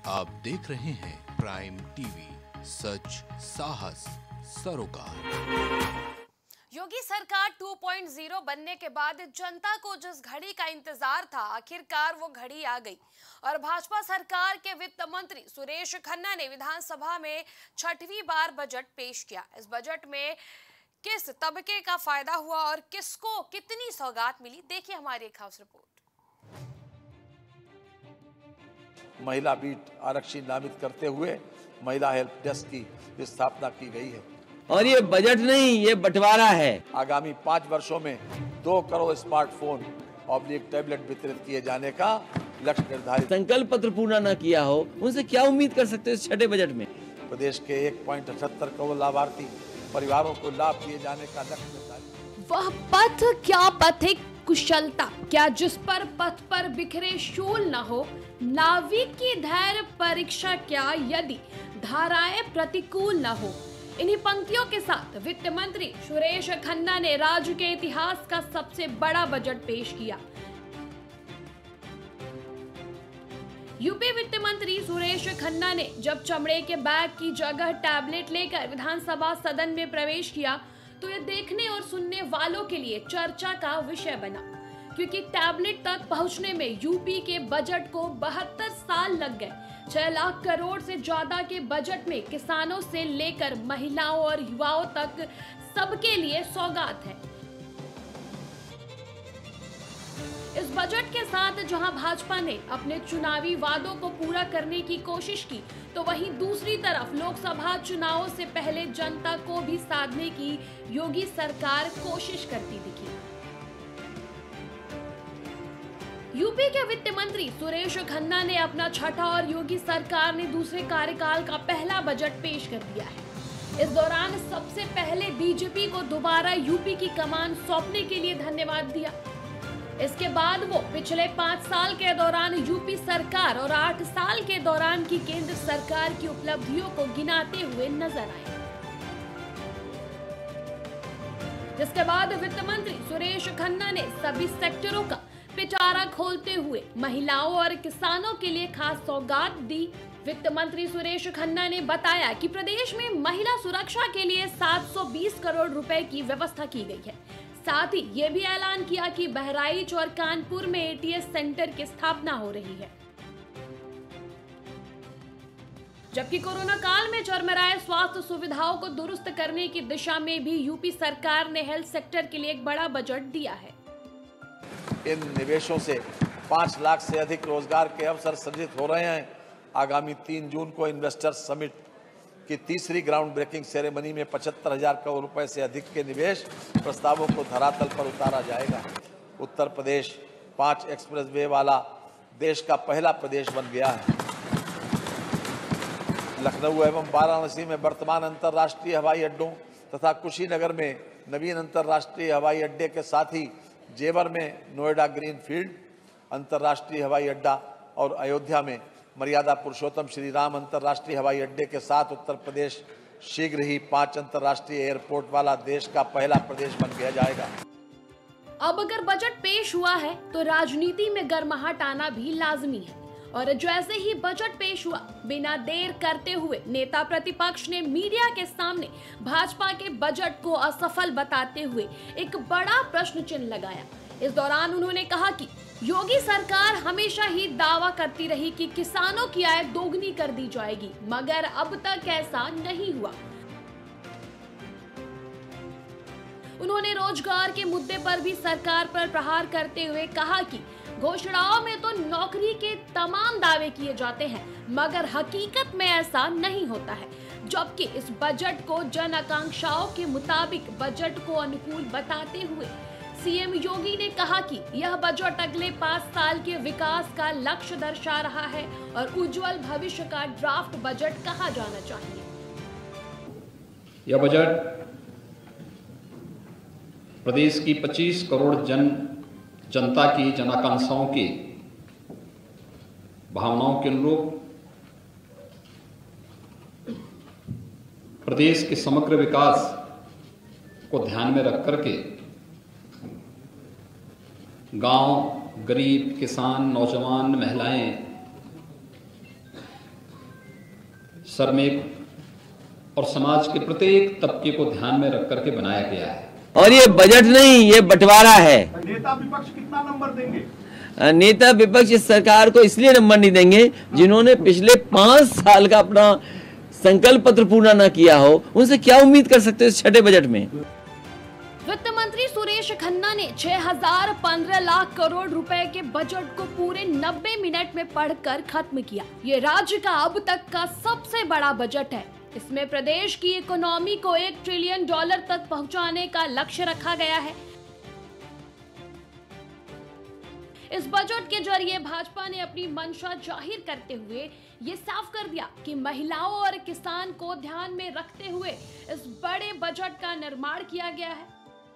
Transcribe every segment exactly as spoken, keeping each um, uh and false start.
आप देख रहे हैं प्राइम टीवी, सच साहस सरोकार। योगी सरकार टू पॉइंट ज़ीरो बनने के बाद जनता को जिस घड़ी का इंतजार था, आखिरकार वो घड़ी आ गई और भाजपा सरकार के वित्त मंत्री सुरेश खन्ना ने विधानसभा में छठवीं बार बजट पेश किया। इस बजट में किस तबके का फायदा हुआ और किसको कितनी सौगात मिली, देखिए हमारी एक खास रिपोर्ट। महिला बीट आरक्षी नामित करते हुए महिला हेल्प डेस्क की स्थापना की गई है और ये बजट नहीं, ये बंटवारा है। आगामी पाँच वर्षों में दो करोड़ स्मार्टफोन और एक टैबलेट वितरित किए जाने का लक्ष्य निर्धारित। संकल्प पत्र पूरा न किया हो, उनसे क्या उम्मीद कर सकते हैं इस छठे बजट में? प्रदेश के एक पॉइंट अठहत्तर करोड़ लाभार्थी परिवारों को लाभ दिए जाने का लक्ष्य निर्धारित। वह पथ क्या पथिक कुशलता, क्या जिस पर पथ पर बिखरे शूल न हो, नाविक की धैर्य परीक्षा क्या यदि धाराएं प्रतिकूल न हो। इन्हीं पंक्तियों के साथ वित्त मंत्री सुरेश खन्ना ने राज्य के इतिहास का सबसे बड़ा बजट पेश किया। यूपी वित्त मंत्री सुरेश खन्ना ने जब चमड़े के बैग की जगह टैबलेट लेकर विधानसभा सदन में प्रवेश किया तो यह देखने और सुनने वालों के लिए चर्चा का विषय बना, क्योंकि टैबलेट तक पहुंचने में यूपी के बजट को बहत्तर साल लग गए। छह लाख करोड़ से ज्यादा के बजट में किसानों से लेकर महिलाओं और युवाओं तक सबके लिए सौगात है। इस बजट के साथ जहां भाजपा ने अपने चुनावी वादों को पूरा करने की कोशिश की, तो वहीं दूसरी तरफ लोकसभा चुनावों से पहले जनता को भी साधने की योगी सरकार कोशिश करती दिखी। यूपी के वित्त मंत्री सुरेश खन्ना ने अपना छठा और योगी सरकार ने दूसरे कार्यकाल का पहला बजट पेश कर दिया है। इस दौरान सबसे पहले बीजेपी को दोबारा यूपी की कमान सौंपने के लिए धन्यवाद दिया। इसके बाद वो पिछले पाँच साल के दौरान यूपी सरकार और आठ साल के दौरान की केंद्र सरकार की उपलब्धियों को गिनाते हुए नजर आए। जिसके बाद वित्त मंत्री सुरेश खन्ना ने सभी सेक्टरों का पिटारा खोलते हुए महिलाओं और किसानों के लिए खास सौगात दी। वित्त मंत्री सुरेश खन्ना ने बताया कि प्रदेश में महिला सुरक्षा के लिए सात सौ बीस करोड़ रुपए की व्यवस्था की गई है। साथ ही ये भी ऐलान किया कि बहराइच और कानपुर में एटीएस सेंटर की स्थापना हो रही है। जबकि कोरोना काल में चरमराए स्वास्थ्य सुविधाओं को दुरुस्त करने की दिशा में भी यूपी सरकार ने हेल्थ सेक्टर के लिए एक बड़ा बजट दिया है। इन निवेशों से पाँच लाख से अधिक रोजगार के अवसर सृजित हो रहे हैं। आगामी तीन जून को इन्वेस्टर्स समिट की तीसरी ग्राउंड ब्रेकिंग सेरेमनी में पचहत्तर हजार करोड़ रुपए से अधिक के निवेश प्रस्तावों को धरातल पर उतारा जाएगा। उत्तर प्रदेश पांच एक्सप्रेस वे वाला देश का पहला प्रदेश बन गया है। लखनऊ एवं वाराणसी में वर्तमान अंतर्राष्ट्रीय हवाई अड्डों तथा कुशीनगर में नवीन अंतर्राष्ट्रीय हवाई अड्डे के साथ ही जेवर में नोएडा ग्रीन फील्ड अंतर्राष्ट्रीय हवाई अड्डा और अयोध्या में मर्यादा पुरुषोत्तम श्री राम अंतर्राष्ट्रीय हवाई अड्डे के साथ उत्तर प्रदेश शीघ्र ही पांच अंतर्राष्ट्रीय एयरपोर्ट वाला देश का पहला प्रदेश बन गया जाएगा। अब अगर बजट पेश हुआ है तो राजनीति में गर्माहट आना भी लाजमी है और जैसे ही बजट पेश हुआ, बिना देर करते हुए नेता प्रतिपक्ष ने मीडिया के सामने भाजपा के बजट को असफल बताते हुए एक बड़ा प्रश्न चिन्ह लगाया। इस दौरान उन्होंने कहा कि योगी सरकार हमेशा ही दावा करती रही कि किसानों की आय दोगुनी कर दी जाएगी, मगर अब तक ऐसा नहीं हुआ। उन्होंने रोजगार के मुद्दे पर भी सरकार पर प्रहार करते हुए कहा कि घोषणाओं में तो नौकरी के तमाम दावे किए जाते हैं, मगर हकीकत में ऐसा नहीं होता है। जबकि इस बजट को जन आकांक्षाओं के मुताबिक बजट को अनुकूल बताते हुए सीएम योगी ने कहा कि यह बजट अगले पाँच साल के विकास का लक्ष्य दर्शा रहा है और उज्जवल भविष्य का ड्राफ्ट बजट कहा जाना चाहिए। यह बजट प्रदेश की पच्चीस करोड़ जन जनता की जनाकांक्षाओं की भावनाओं के अनुरूप प्रदेश के समग्र विकास को ध्यान में रख करके गांव, गरीब, किसान, नौजवान, महिलाएं श्रमिक और समाज के प्रत्येक तबके को ध्यान में रख करके बनाया गया है। और ये बजट नहीं, ये बंटवारा है। नेता विपक्ष कितना नंबर देंगे? नेता विपक्ष इस सरकार को इसलिए नंबर नहीं देंगे जिन्होंने पिछले पांच साल का अपना संकल्प पत्र पूरा न किया हो। उनसे क्या उम्मीद कर सकते हो इस छठे बजट में? वित्त मंत्री सुरेश खन्ना ने छह हजार पंद्रह लाख करोड़ रुपए के बजट को पूरे नब्बे मिनट में पढ़कर खत्म किया। ये राज्य का अब तक का सबसे बड़ा बजट है। इसमें प्रदेश की इकोनॉमी को एक ट्रिलियन डॉलर तक पहुंचाने का लक्ष्य रखा गया है। इस बजट के जरिए भाजपा ने अपनी मंशा जाहिर करते हुए ये साफ कर दिया कि महिलाओं और किसान को ध्यान में रखते हुए इस बड़े बजट का निर्माण किया गया है।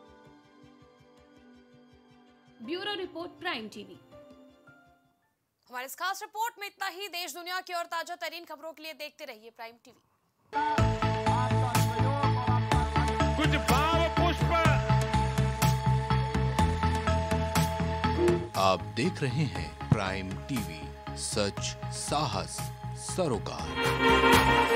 Bureau report, prime TV. हमारे इस खास रिपोर्ट में इतना ही। देश दुनिया की और ताजा तरीन खबरों के लिए देखते रहिए प्राइम टीवी। कुछ भाव पुष्प। आप देख रहे हैं प्राइम टीवी, सच साहस सरोकार।